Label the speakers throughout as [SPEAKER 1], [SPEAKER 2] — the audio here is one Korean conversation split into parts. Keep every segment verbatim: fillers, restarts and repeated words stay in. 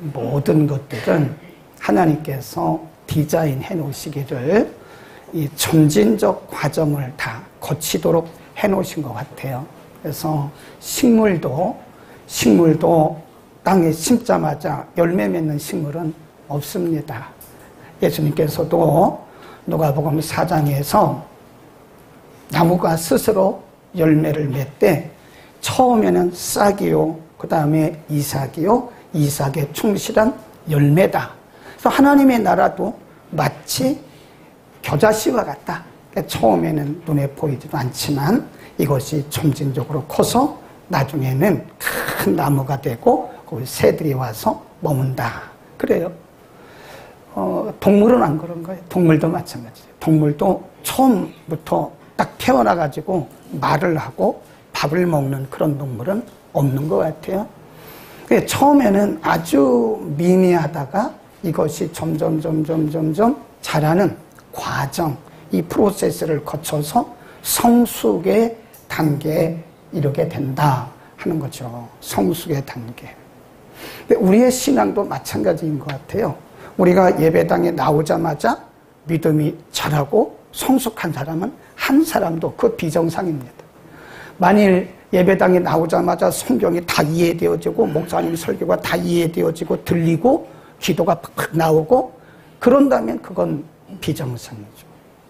[SPEAKER 1] 모든 것들은 하나님께서 디자인해 놓으시기를 이 점진적 과정을 다 거치도록 해 놓으신 것 같아요. 그래서 식물도 식물도 땅에 심자마자 열매 맺는 식물은 없습니다. 예수님께서도 누가복음 사 장에서 나무가 스스로 열매를 맺되 처음에는 싹이요, 그 다음에 이삭이요, 이삭의 충실한 열매다. 그래서 하나님의 나라도 마치 겨자씨와 같다. 그러니까 처음에는 눈에 보이지도 않지만 이것이 점진적으로 커서 나중에는 큰 나무가 되고 거기 새들이 와서 머문다. 그래요. 어, 동물은 안 그런 거예요. 동물도 마찬가지예요. 동물도 처음부터 딱 태어나가지고 말을 하고 밥을 먹는 그런 동물은 없는 것 같아요. 처음에는 아주 미미하다가 이것이 점점 점점 점점 자라는 과정, 이 프로세스를 거쳐서 성숙의 단계에 이르게 된다 하는 거죠. 성숙의 단계. 우리의 신앙도 마찬가지인 것 같아요. 우리가 예배당에 나오자마자 믿음이 자라고 성숙한 사람은 한 사람도 그 비정상입니다. 만일 예배당에 나오자마자 성경이 다 이해되어지고 목사님 설교가 다 이해되어지고 들리고 기도가 팍팍 나오고 그런다면 그건 비정상이죠.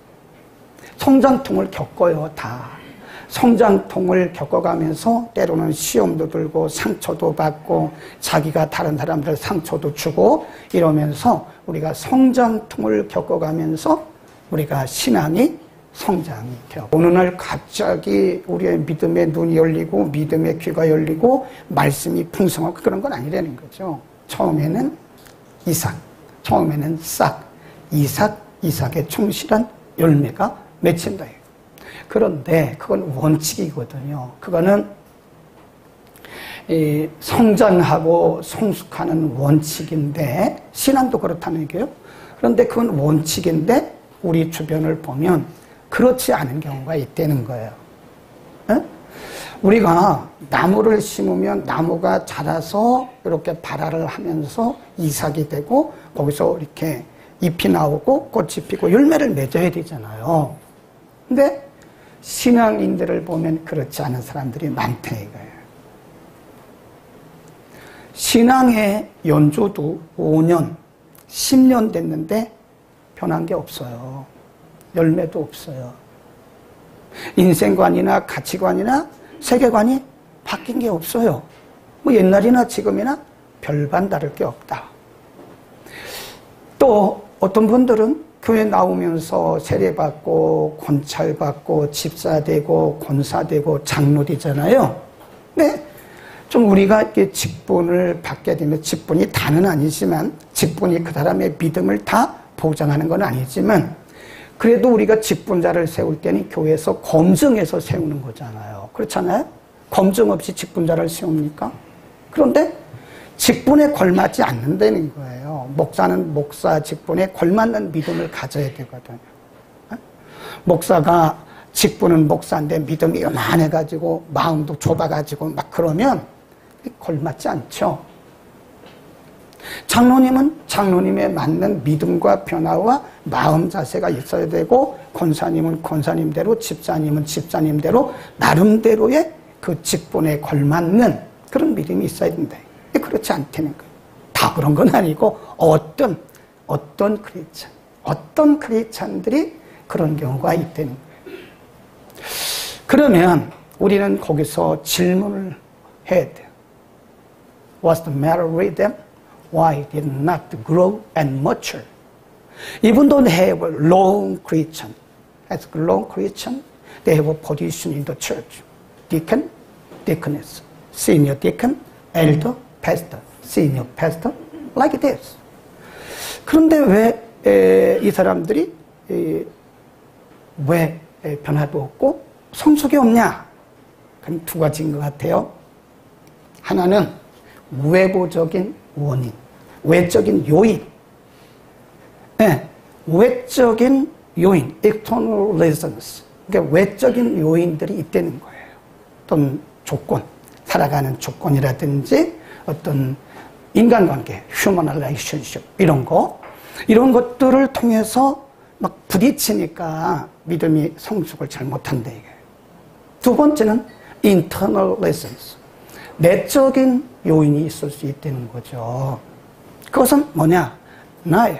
[SPEAKER 1] 성장통을 겪어요. 다. 성장통을 겪어가면서 때로는 시험도 들고 상처도 받고 자기가 다른 사람들 상처도 주고 이러면서 우리가 성장통을 겪어가면서 우리가 신앙이 성장이 되어 어느 날 갑자기 우리의 믿음의 눈이 열리고 믿음의 귀가 열리고 말씀이 풍성하고 그런 건 아니라는 거죠. 처음에는 이삭, 처음에는 싹, 이삭, 이삭의 충실한 열매가 맺힌다. 그런데 그건 원칙이거든요. 그거는 이 성장하고 성숙하는 원칙인데 신앙도 그렇다는 얘기예요. 그런데 그건 원칙인데 우리 주변을 보면 그렇지 않은 경우가 있다는 거예요. 에? 우리가 나무를 심으면 나무가 자라서 이렇게 발화를 하면서 이삭이 되고 거기서 이렇게 잎이 나오고 꽃이 피고 열매를 맺어야 되잖아요. 근데 신앙인들을 보면 그렇지 않은 사람들이 많다 이거예요. 신앙의 연조도 오 년, 십 년 됐는데 변한 게 없어요. 열매도 없어요. 인생관이나 가치관이나 세계관이 바뀐 게 없어요. 뭐 옛날이나 지금이나 별반 다를 게 없다. 또 어떤 분들은 교회 나오면서 세례받고 권찰받고 집사되고 권사되고 장로되잖아요. 근데 좀 우리가 이렇게 직분을 받게 되면 직분이 다는 아니지만 직분이 그 사람의 믿음을 다 보장하는 건 아니지만 그래도 우리가 직분자를 세울 때는 교회에서 검증해서 세우는 거잖아요. 그렇잖아요? 검증 없이 직분자를 세웁니까? 그런데 직분에 걸맞지 않는다는 거예요. 목사는 목사 직분에 걸맞는 믿음을 가져야 되거든요. 목사가 직분은 목사인데 믿음이 요만해가지고 마음도 좁아가지고 막 그러면 걸맞지 않죠. 장로님은 장로님에 맞는 믿음과 변화와 마음 자세가 있어야 되고 권사님은 권사님대로 집사님은 집사님대로 나름대로의 그 직분에 걸맞는 그런 믿음이 있어야 된다. 그렇지 않다는 거예요. 다 그런 건 아니고 어떤 어떤 크리스찬 어떤 크리스찬들이 그런 경우가 있다는 거예요. 그러면 우리는 거기서 질문을 해야 돼요. What's the matter with them? Why did not grow and mature? Even though they have a long Christian, as a long Christian, they have a position in the church. Deacon, deaconess, senior deacon, elder, pastor, senior pastor, like this. 그런데 왜 이 사람들이 에, 왜 변화도 없고 성숙이 없냐? 그건 두 가지인 것 같아요. 하나는 외부적인 원인, 외적인 요인. 네, 외적인 요인, external reasons. 그러니까 외적인 요인들이 있다는 거예요. 어떤 조건, 살아가는 조건이라든지 어떤 인간관계, human relationship 이런 거 이런 것들을 통해서 막 부딪히니까 믿음이 성숙을 잘 못한다 이게. 두 번째는 internal reasons. 내적인 요인이 있을 수 있다는 거죠. 그것은 뭐냐? 나예요.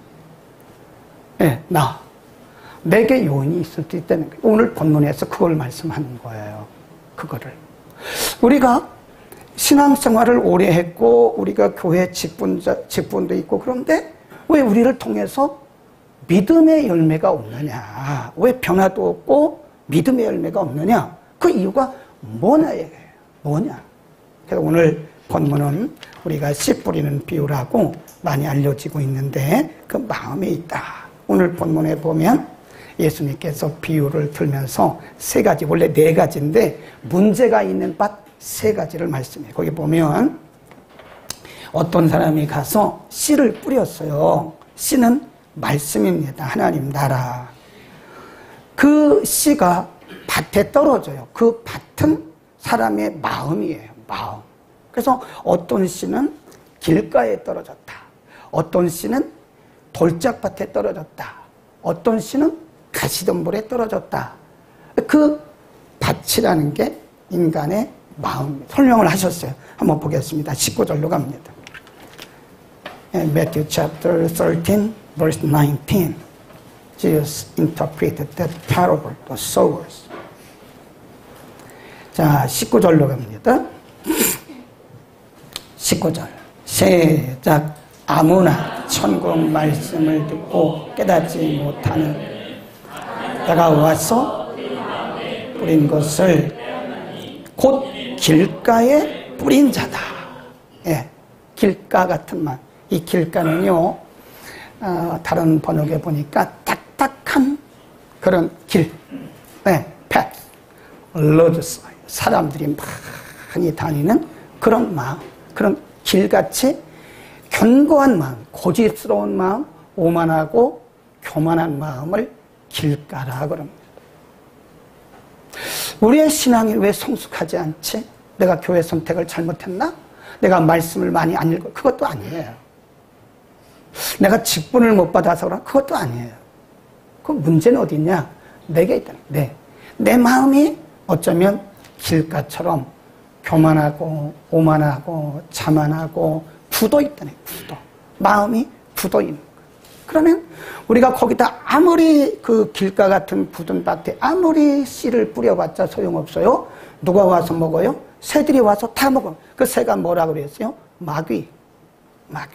[SPEAKER 1] 네, 나. 내게 요인이 있을 수 있다는 거예요. 오늘 본문에서 그걸 말씀하는 거예요. 그거를. 우리가 신앙생활을 오래 했고 우리가 교회 직분자, 직분도 있고 그런데 왜 우리를 통해서 믿음의 열매가 없느냐? 왜 변화도 없고 믿음의 열매가 없느냐? 그 이유가 뭐냐 얘기해요. 뭐냐? 그래서 오늘 본문은 우리가 씨 뿌리는 비유라고 많이 알려지고 있는데 그 마음에 있다. 오늘 본문에 보면 예수님께서 비유를 들면서 세 가지, 원래 네 가지인데 문제가 있는 밭 세 가지를 말씀해요. 거기 보면 어떤 사람이 가서 씨를 뿌렸어요. 씨는 말씀입니다. 하나님 나라. 그 씨가 밭에 떨어져요. 그 밭은 사람의 마음이에요. 마음. 그래서 어떤 씨는 길가에 떨어졌다. 어떤 씨는 돌짝밭에 떨어졌다. 어떤 씨는 가시덤불에 떨어졌다. 그 밭이라는 게 인간의 마음. 설명을 하셨어요. 한번 보겠습니다. 십구 절로 갑니다. Matthew chapter thirteen, verse nineteen. Jesus interpreted that parable, the sowers. 자, 십구 절로 갑니다. 십구 절. 시작. 아무나 천국 말씀을 듣고 깨닫지 못하는 때가 와서 뿌린 것을 곧 길가에 뿌린 자다. 예, 길가 같은 말. 이 길가는요, 어, 다른 번역에 보니까 딱딱한 그런 길, 네, path, roads, 사람들이 많이 다니는 그런 마음, 그런 길같이 견고한 마음, 고집스러운 마음, 오만하고 교만한 마음을 길가라 그럽니다. 우리의 신앙이 왜 성숙하지 않지? 내가 교회 선택을 잘못했나? 내가 말씀을 많이 안 읽어? 그것도 아니에요. 내가 직분을 못 받아서 그런 그것도 아니에요. 그 문제는 어디 있냐? 내게 있다. 내, 내 마음이 어쩌면 길가처럼 교만하고 오만하고 자만하고 굳어 있다네. 굳어. 마음이 굳어 있는 거예요. 그러면 우리가 거기다 아무리 그 길가 같은 굳은 밭에 아무리 씨를 뿌려봤자 소용없어요. 누가 와서 먹어요? 새들이 와서 다 먹어요. 그 새가 뭐라 그랬어요? 마귀. 마귀.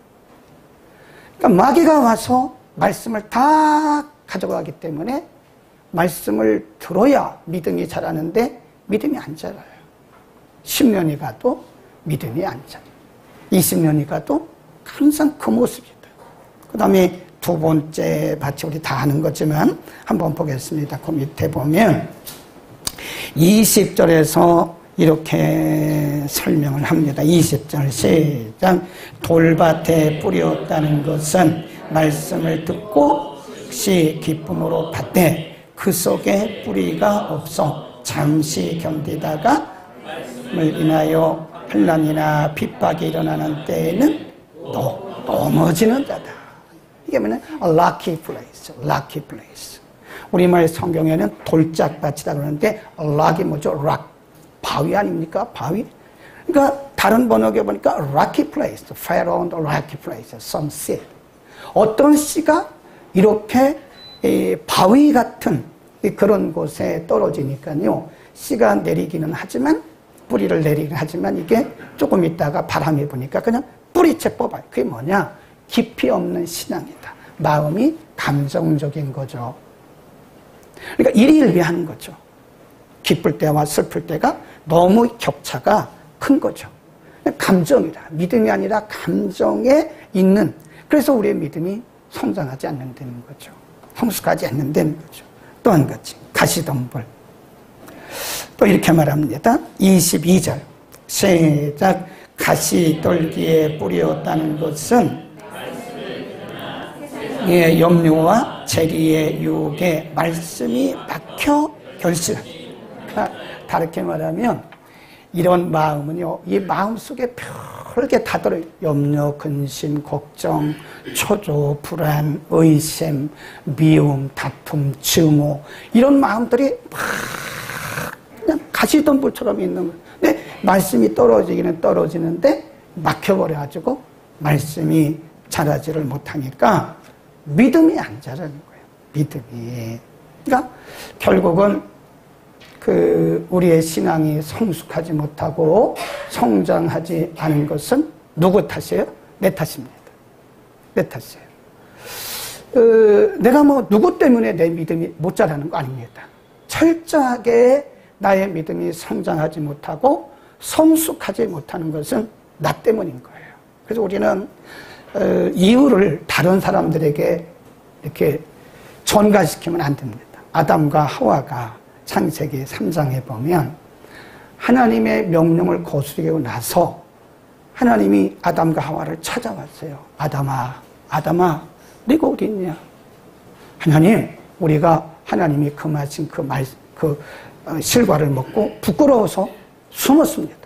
[SPEAKER 1] 그러니까 마귀가 와서 말씀을 다 가져가기 때문에 말씀을 들어야 믿음이 자라는데 믿음이 안 자라요. 십 년이 가도 믿음이 안 자라요. 이십 년이 가도 항상 그 모습이다. 그 다음에 두 번째 밭이 우리 다 아는 거지만 한번 보겠습니다. 그 밑에 보면 이십 절에서 이렇게 설명을 합니다. 이십 절 시작. 돌밭에 뿌렸다는 것은 말씀을 듣고 시 기쁨으로 받되 그 속에 뿌리가 없어 잠시 견디다가 말씀을 인하여 환난이나 핍박이 일어나는 때에는 또 넘어지는 자다. 이게 뭐냐? A lucky place, lucky place. 우리말 성경에는 돌짝밭이다 그러는데 락이 뭐죠? 락. 바위 아닙니까? 바위. 그러니까 다른 번역에 보니까 rocky place, fell on the rocky place, some seed. 어떤 씨가 이렇게 바위 같은 그런 곳에 떨어지니까요. 씨가 내리기는 하지만 뿌리를 내리긴 하지만 이게 조금 있다가 바람이 부니까 그냥 뿌리채 뽑아요. 그게 뭐냐? 깊이 없는 신앙이다. 마음이 감정적인 거죠. 그러니까 일희일비하는 거죠. 기쁠 때와 슬플 때가 너무 격차가 큰 거죠. 감정이다. 믿음이 아니라 감정에 있는, 그래서 우리의 믿음이 성장하지 않는다는 거죠. 성숙하지 않는다는 거죠. 또 한 가지, 가시덤불. 또 이렇게 말합니다. 이십이 절 시작. 가시떨기에 뿌렸다는 것은 예, 염려와 재리의 유혹에 말씀이 막혀 결실합니다. 다르게 말하면 이런 마음은요, 이 마음 속에 별게 다 들어요. 염려, 근심, 걱정, 초조, 불안, 의심, 미움, 다툼, 증오 이런 마음들이 막 그냥 가시덤불처럼 있는 거예요. 근데 말씀이 떨어지기는 떨어지는데 막혀버려가지고 말씀이 자라지를 못하니까 믿음이 안 자라는 거예요. 믿음이. 그러니까 결국은 그 우리의 신앙이 성숙하지 못하고 성장하지 않은 것은 누구 탓이에요? 내 탓입니다. 내 탓이에요. 어, 내가 뭐 누구 때문에 내 믿음이 못 자라는 거 아닙니다. 철저하게 나의 믿음이 성장하지 못하고 성숙하지 못하는 것은 나 때문인 거예요. 그래서 우리는 어, 이유를 다른 사람들에게 이렇게 전가시키면 안 됩니다. 아담과 하와가 창세기 삼 장에 보면 하나님의 명령을 거스르고 나서 하나님이 아담과 하와를 찾아왔어요. 아담아, 아담아, 네가 어디 있냐? 하나님, 우리가 하나님이 금하신 그 말, 그 실과를 먹고 부끄러워서 숨었습니다.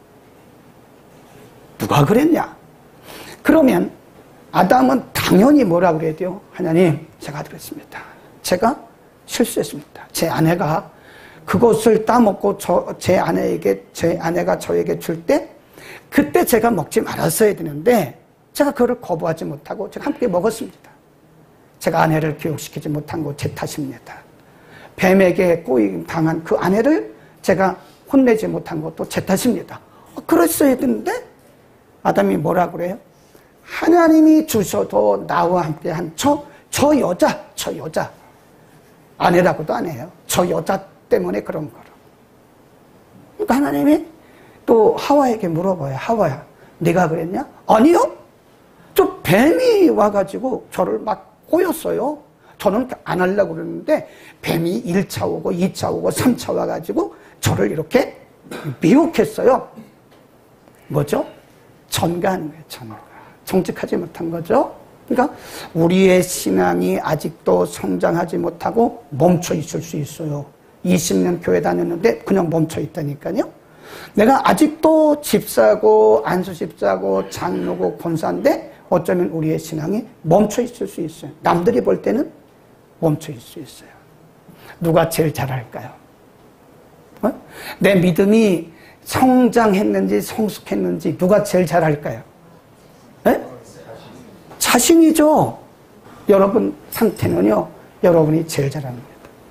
[SPEAKER 1] 누가 그랬냐? 그러면 아담은 당연히 뭐라 그래야 돼요? 하나님, 제가 그랬습니다. 제가 실수했습니다. 제 아내가 그것을 따먹고 저, 제 아내에게, 제 아내가 저에게 줄 때 그때 제가 먹지 말았어야 되는데 제가 그거를 거부하지 못하고 제가 함께 먹었습니다. 제가 아내를 교육시키지 못한 거 제 탓입니다. 뱀에게 꼬임 당한 그 아내를 제가 혼내지 못한 것도 제 탓입니다. 그랬어야 되는데 아담이 뭐라 그래요? 하나님이 주셔도 나와 함께 한 저, 저 여자, 저 여자. 아내라고도 안 해요. 저 여자 때문에 그런 거로. 그러니까 하나님이 또 하와에게 물어봐요. 하와야, 네가 그랬냐? 아니요. 저 뱀이 와가지고 저를 막 꼬였어요. 저는 안 하려고 그랬는데 뱀이 일 차 오고 이 차 오고 삼 차 와가지고 저를 이렇게 미혹했어요. 뭐죠? 전가하는 거예요. 전가. 정직하지 못한 거죠. 그러니까 우리의 신앙이 아직도 성장하지 못하고 멈춰 있을 수 있어요. 이십 년 교회 다녔는데 그냥 멈춰 있다니까요. 내가 아직도 집사고 안수 집사고 장로고 권사인데 어쩌면 우리의 신앙이 멈춰 있을 수 있어요. 남들이 볼 때는 멈춰 있을 수 있어요. 누가 제일 잘할까요? 어? 내 믿음이 성장했는지 성숙했는지 누가 제일 잘할까요? 네? 자신이죠. 여러분 상태는요, 여러분이 제일 잘합니다.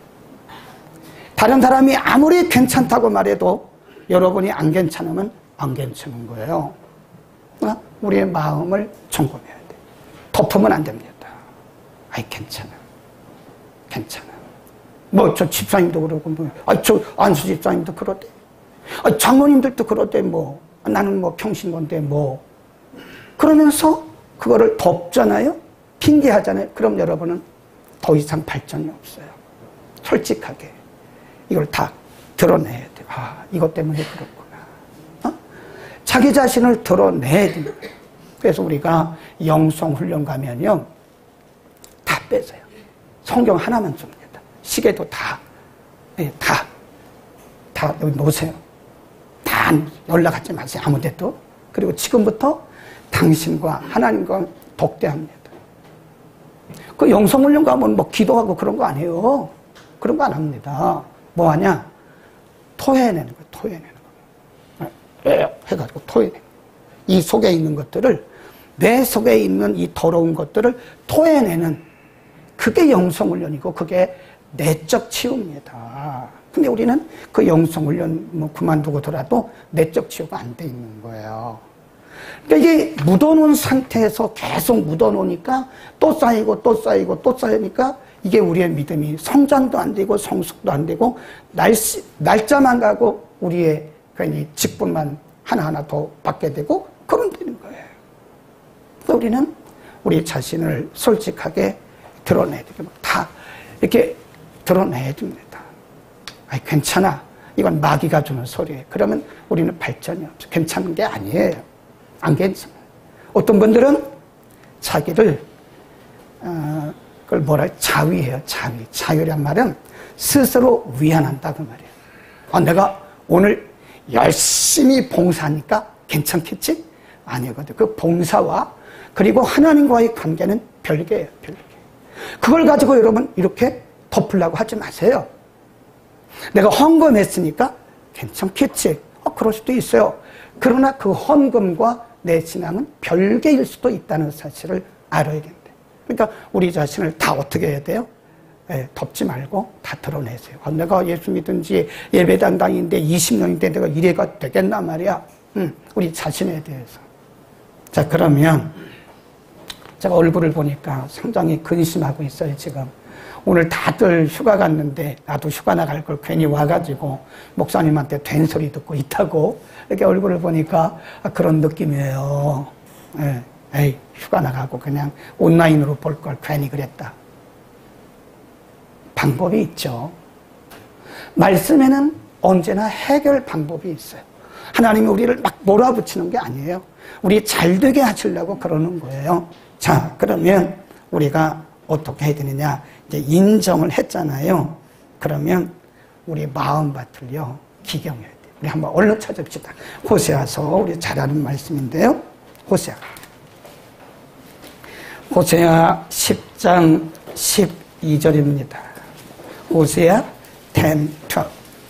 [SPEAKER 1] 다른 사람이 아무리 괜찮다고 말해도 여러분이 안 괜찮으면 안 괜찮은 거예요. 우리의 마음을 점검해야 돼. 덮으면 안 됩니다. 아이, 괜찮아. 괜찮아. 뭐, 저 집사님도 그러고, 뭐, 아, 저 안수 집사님도 그러대. 아, 장모님들도 그러대, 뭐. 나는 뭐 평신건데, 뭐. 그러면서 그거를 덮잖아요? 핑계하잖아요? 그럼 여러분은 더 이상 발전이 없어요. 솔직하게. 이걸 다 드러내야 돼요. 아, 이것 때문에 그렇구나. 어? 자기 자신을 드러내야 됩니다. 그래서 우리가 영성훈련 가면요, 다 빼세요. 성경 하나만 줍니다. 시계도 다, 네, 다, 다 여기 놓으세요. 다 연락하지 마세요. 아무 데도. 그리고 지금부터 당신과 하나님과 독대합니다. 그 영성훈련 가면 뭐 기도하고 그런 거 아니에요. 그런 거 안 합니다. 뭐 하냐? 토해내는 거예요. 토해내는 거예요. 해가지고 토해내는 거예요. 이 속에 있는 것들을, 내 속에 있는 이 더러운 것들을 토해내는, 그게 영성훈련이고 그게 내적 치유입니다. 근데 우리는 그 영성훈련 뭐 그만두고더라도 내적 치유가 안 돼 있는 거예요. 그러니까 이게 묻어놓은 상태에서 계속 묻어놓으니까 또 쌓이고 또 쌓이고 또 쌓이니까 이게 우리의 믿음이 성장도 안 되고 성숙도 안 되고 날씨, 날짜만 가고 우리의 괜히 직분만 하나하나 더 받게 되고 그런 되는 거예요. 그래서 우리는 우리 자신을 솔직하게 드러내야 되고 다 이렇게 드러내야 됩니다. 아니, 괜찮아. 이건 마귀가 주는 소리예요. 그러면 우리는 발전이 없어. 괜찮은 게 아니에요. 안 괜찮아요. 어떤 분들은 자기를 어, 그걸 뭐라 자위해요. 자위. 자위란 말은 스스로 위안한다 그 말이에요. 아, 내가 오늘 열심히 봉사하니까 괜찮겠지? 아니거든요. 그 봉사와 그리고 하나님과의 관계는 별개예요. 별개. 그걸 가지고 여러분 이렇게 덮으려고 하지 마세요. 내가 헌금했으니까 괜찮겠지. 어, 그럴 수도 있어요. 그러나 그 헌금과 내 신앙은 별개일 수도 있다는 사실을 알아야 된대. 그러니까 우리 자신을 다 어떻게 해야 돼요? 예, 덮지 말고 다 드러내세요. 아, 내가 예수 믿은 지 예배당당인데 이십 년인데 내가 이래가 되겠나 말이야. 음, 우리 자신에 대해서. 자, 그러면 제가 얼굴을 보니까 상당히 근심하고 있어요, 지금. 오늘 다들 휴가 갔는데 나도 휴가 나갈 걸 괜히 와가지고 목사님한테 된 소리 듣고 있다고 이렇게 얼굴을 보니까 그런 느낌이에요. 예, 에이, 휴가 나가고 그냥 온라인으로 볼 걸 괜히 그랬다. 방법이 있죠. 말씀에는 언제나 해결 방법이 있어요. 하나님이 우리를 막 몰아붙이는 게 아니에요. 우리 잘 되게 하시려고 그러는 거예요. 자, 그러면 우리가 어떻게 해야 되느냐. 이제 인정을 했잖아요. 그러면 우리 마음밭을요, 기경해야 돼요. 우리 한번 얼른 찾읍시다. 호세아서 우리 잘 아는 말씀인데요. 호세아. 호세아 십 장 십이 절입니다. 호세아 십, 십이.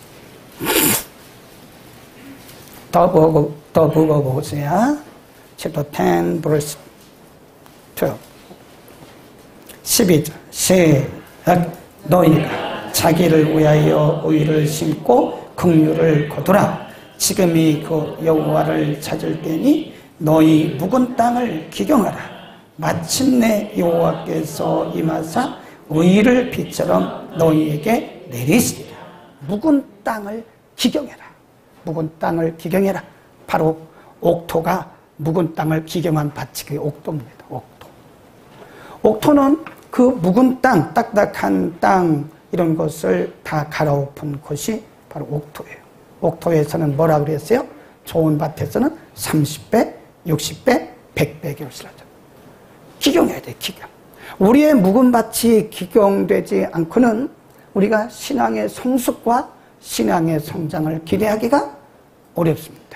[SPEAKER 1] The book of, the book of Hosea, chapter ten, verse twelve. 십이 절. 시작. 너희가 자기를 위하여 의를 심고 긍휼을 거두라. 지금이 그 여호와를 찾을 때니 너희 묵은 땅을 기경하라. 마침내 여호와께서 임하사 의를 빛처럼 너희에게 내리시리라. 묵은 땅을 기경해라. 묵은 땅을 기경해라. 바로 옥토가 묵은 땅을 기경한 밭이 그게 옥토입니다. 옥토. 옥토는 그 묵은 땅, 딱딱한 땅 이런 것을 다 갈아엎은 곳이 바로 옥토예요. 옥토에서는 뭐라 그랬어요? 좋은 밭에서는 삼십 배, 육십 배, 백 배 결실하죠. 기경해야 돼, 기경. 우리의 묵은 밭이 기경되지 않고는 우리가 신앙의 성숙과 신앙의 성장을 기대하기가 어렵습니다.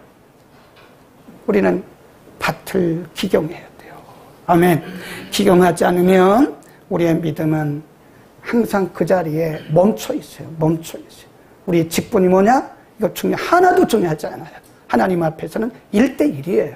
[SPEAKER 1] 우리는 밭을 기경해야 돼요. 아멘. 기경하지 않으면 우리의 믿음은 항상 그 자리에 멈춰 있어요. 멈춰 있어요. 우리 직분이 뭐냐? 이거 중요, 하나도 중요하지 않아요. 하나님 앞에서는 일 대 일이에요.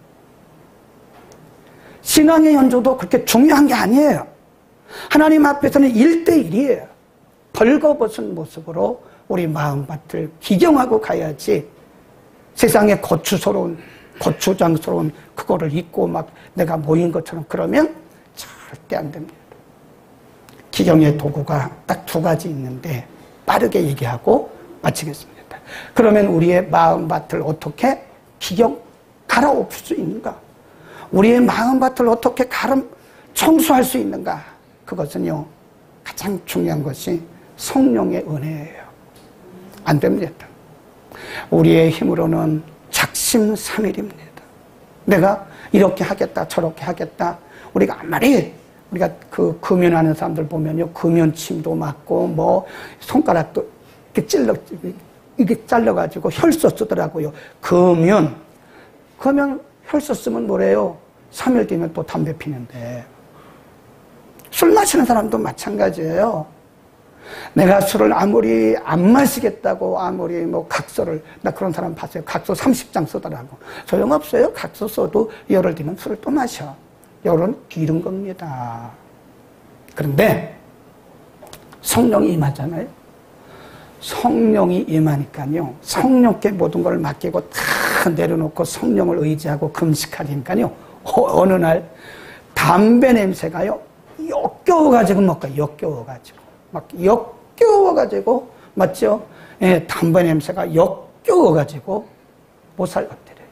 [SPEAKER 1] 신앙의 연조도 그렇게 중요한 게 아니에요. 하나님 앞에서는 일 대 일이에요. 벌거벗은 모습으로 우리 마음밭을 기경하고 가야지 세상에 거추스러운, 거추장스러운 그거를 잊고 막 내가 모인 것처럼 그러면 절대 안 됩니다. 기경의 도구가 딱 두 가지 있는데 빠르게 얘기하고 마치겠습니다. 그러면 우리의 마음밭을 어떻게 기경 갈아엎을 수 있는가? 우리의 마음밭을 어떻게 가름 청소할 수 있는가? 그것은요, 가장 중요한 것이 성령의 은혜예요. 안 됩니다. 우리의 힘으로는 작심삼일입니다. 내가 이렇게 하겠다, 저렇게 하겠다. 우리가 아무리 우리가 그 금연하는 사람들 보면요, 금연침도 맞고 뭐 손가락도 이렇게 찔러 이게 잘라가지고 혈서 쓰더라고요. 금연, 금연 혈서 쓰면 뭐래요? 삼 일 뒤면 또 담배 피는데. 술 마시는 사람도 마찬가지예요. 내가 술을 아무리 안 마시겠다고 아무리 뭐 각서를, 나 그런 사람 봤어요. 각서 삼십 장 쓰더라고. 소용없어요. 각서 써도 열흘 뒤면 술을 또 마셔. 열은 기른 겁니다. 그런데 성령이 임하잖아요. 성령이 임하니까요, 성령께 모든 걸 맡기고 다 내려놓고 성령을 의지하고 금식하니까요, 어느 날 담배 냄새가요 역겨워가지고 뭔가 역겨워가지고 막 역겨워가지고 맞죠? 예, 담배 냄새가 역겨워가지고 못 살겠더래.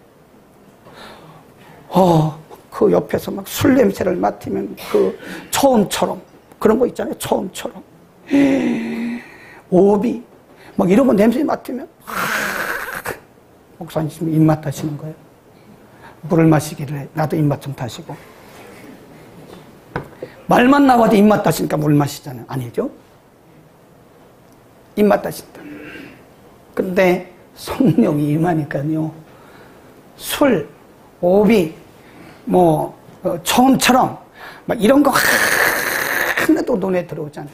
[SPEAKER 1] 어, 그 옆에서 막 술 냄새를 맡으면 그 처음처럼 그런 거 있잖아요. 처음처럼 오비 막 이런 거 냄새 맡으면 하, 목사님 지금 입맛 다시는 거예요. 물을 마시기를 나도 입맛 좀 다시고. 말만 나와도 입맛 다시니까 물 마시잖아요. 아니죠? 입맛 다신다. 근데 성령이 임하니까요, 술, 오비, 뭐 어, 처음처럼 막 이런 거 하나도 눈에 들어오지 않는데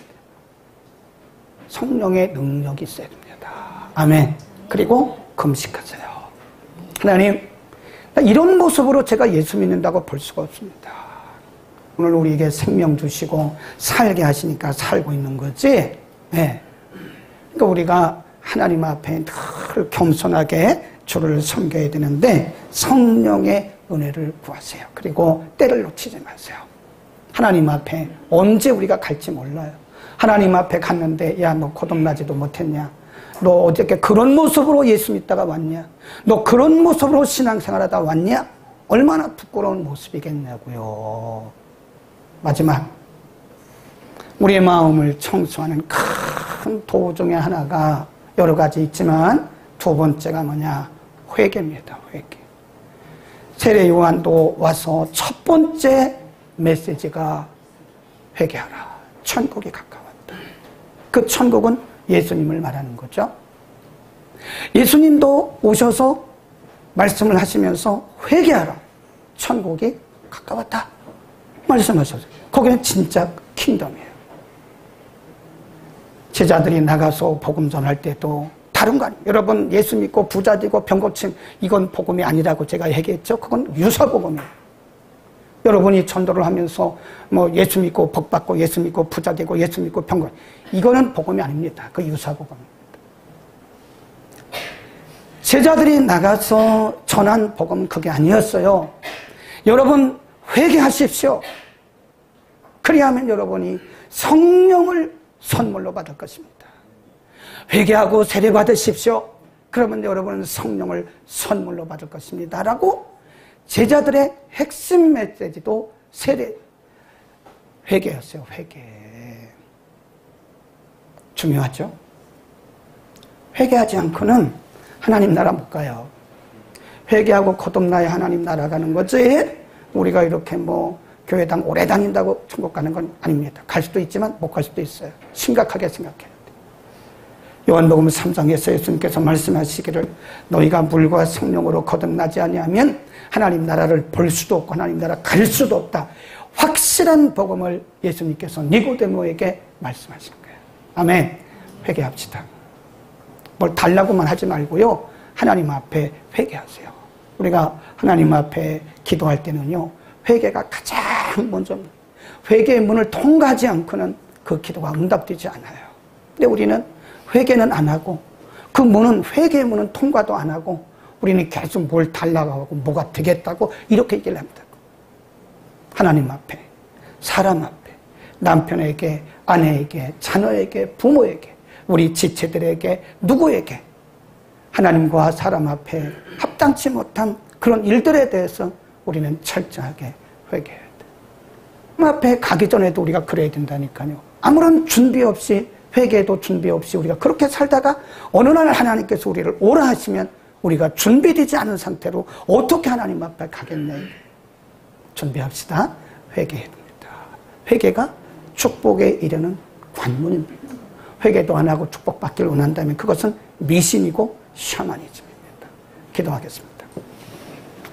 [SPEAKER 1] 성령의 능력이 있어야 됩니다. 아멘. 그리고 금식하세요. 하나님, 이런 모습으로 제가 예수 믿는다고 볼 수가 없습니다. 오늘 우리에게 생명 주시고 살게 하시니까 살고 있는 거지. 네. 그러니까 우리가 하나님 앞에 늘 겸손하게 주를 섬겨야 되는데 성령의 은혜를 구하세요. 그리고 때를 놓치지 마세요. 하나님 앞에 언제 우리가 갈지 몰라요. 하나님 앞에 갔는데 야, 너 거듭나지도 못했냐? 너 어저께 그런 모습으로 예수 믿다가 왔냐? 너 그런 모습으로 신앙생활하다 왔냐? 얼마나 부끄러운 모습이겠냐고요. 마지막, 우리의 마음을 청소하는 큰 도구 중에 하나가 여러 가지 있지만 두 번째가 뭐냐? 회개입니다. 회개. 세례 요한도 와서 첫 번째 메시지가 회개하라. 천국이 가까웠다. 그 천국은 예수님을 말하는 거죠. 예수님도 오셔서 말씀을 하시면서 회개하라. 천국이 가까웠다. 말씀하셨어요. 거기는 진짜 킹덤이에요. 제자들이 나가서 복음 전할 때도 다른 거 아니에요. 여러분 예수 믿고 부자 되고 병 고침 이건 복음이 아니라고 제가 얘기했죠. 그건 유사복음이에요. 여러분이 전도를 하면서 뭐 예수 믿고 복 받고 예수 믿고 부자 되고 예수 믿고 병 고침 이거는 복음이 아닙니다. 그 유사복음입니다. 제자들이 나가서 전한 복음은 그게 아니었어요. 여러분 회개하십시오. 그리하면 여러분이 성령을 선물로 받을 것입니다. 회개하고 세례 받으십시오. 그러면 여러분은 성령을 선물로 받을 것입니다. 라고 제자들의 핵심 메시지도 세례, 회개였어요. 회개. 중요하죠? 회개하지 않고는 하나님 나라 못 가요. 회개하고 거듭나야 하나님 나라 가는 거지. 우리가 이렇게 뭐 교회당 오래 다닌다고 천국 가는 건 아닙니다. 갈 수도 있지만 못 갈 수도 있어요. 심각하게 생각해야 돼요. 요한복음 삼 장에서 예수님께서 말씀하시기를 너희가 물과 성령으로 거듭나지 아니하면 하나님 나라를 볼 수도 없고 하나님 나라 갈 수도 없다. 확실한 복음을 예수님께서 니고데모에게 말씀하신 거예요. 아멘. 회개합시다. 뭘 달라고만 하지 말고요. 하나님 앞에 회개하세요. 우리가 하나님 앞에 기도할 때는요. 회개가 가장 먼저 회개의 문을 통과하지 않고는 그 기도가 응답되지 않아요. 근데 우리는 회개는 안 하고 그 문은 회개의 문은 통과도 안 하고 우리는 계속 뭘 달라고 하고 뭐가 되겠다고 이렇게 얘기를 합니다. 하나님 앞에, 사람 앞에, 남편에게, 아내에게, 자녀에게, 부모에게, 우리 지체들에게, 누구에게 하나님과 사람 앞에 합당치 못한 그런 일들에 대해서 우리는 철저하게 회개해야 돼. 하나님 앞에 가기 전에도 우리가 그래야 된다니까요. 아무런 준비 없이 회개도 준비 없이 우리가 그렇게 살다가 어느 날 하나님께서 우리를 오라 하시면 우리가 준비되지 않은 상태로 어떻게 하나님 앞에 가겠네. 준비합시다. 회개해야 됩니다. 회개가 축복에 이르는 관문입니다. 회개도 안 하고 축복받기를 원한다면 그것은 미신이고 샤머니즘입니다. 기도하겠습니다.